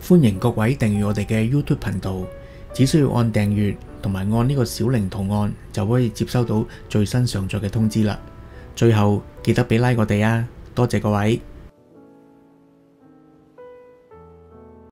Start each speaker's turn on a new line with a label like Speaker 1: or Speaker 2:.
Speaker 1: 歡迎各位訂閱我哋嘅 YouTube 頻道，只需要按訂閱同埋按呢個小鈴圖案就可以接收到最新上載嘅通知啦。最後記得俾 like 我哋啊，多謝各位。